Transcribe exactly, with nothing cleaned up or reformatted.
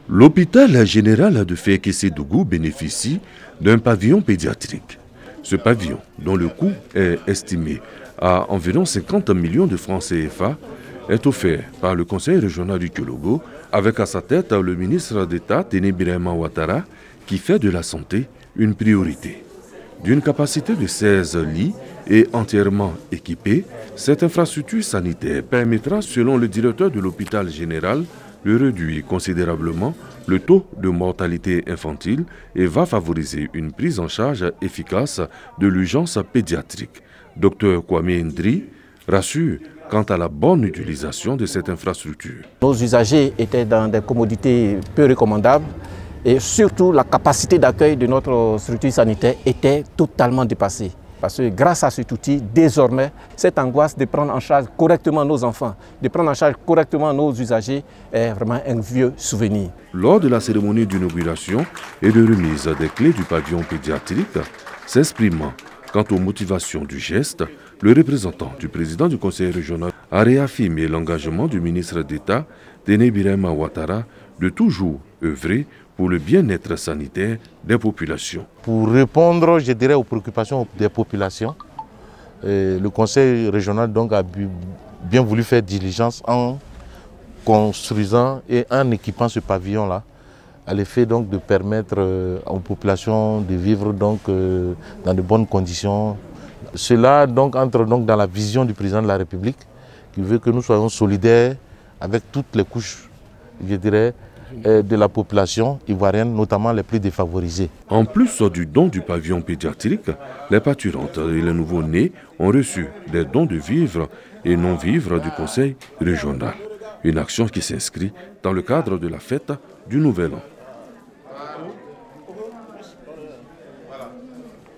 L'hôpital général de Fekese-Dougou bénéficie d'un pavillon pédiatrique. Ce pavillon, dont le coût est estimé à environ cinquante millions de francs C F A, est offert par le conseil régional du Kyologo, avec à sa tête le ministre d'État Téné Birahima Ouattara, qui fait de la santé une priorité. D'une capacité de seize lits et entièrement équipée, cette infrastructure sanitaire permettra, selon le directeur de l'hôpital général, de réduire considérablement le taux de mortalité infantile et va favoriser une prise en charge efficace de l'urgence pédiatrique. Docteur Kwame Ndri rassure quant à la bonne utilisation de cette infrastructure. Nos usagers étaient dans des commodités peu recommandables et surtout la capacité d'accueil de notre structure sanitaire était totalement dépassée. Parce que grâce à cet outil, désormais, cette angoisse de prendre en charge correctement nos enfants, de prendre en charge correctement nos usagers est vraiment un vieux souvenir. Lors de la cérémonie d'inauguration et de remise des clés du pavillon pédiatrique, s'exprimant quant aux motivations du geste, le représentant du président du conseil régional a réaffirmé l'engagement du ministre d'État, Téné Birahima Ouattara, de toujours œuvrer pour le bien-être sanitaire des populations. Pour répondre, je dirais, aux préoccupations des populations, le conseil régional donc a bien voulu faire diligence en construisant et en équipant ce pavillon-là, à l'effet donc de permettre aux populations de vivre donc dans de bonnes conditions. Cela donc entre donc dans la vision du président de la République, qui veut que nous soyons solidaires avec toutes les couches, je dirais, de la population ivoirienne, notamment les plus défavorisés. En plus du don du pavillon pédiatrique, les parturientes et les nouveau-nés ont reçu des dons de vivres et non-vivres du conseil régional. Une action qui s'inscrit dans le cadre de la fête du Nouvel An.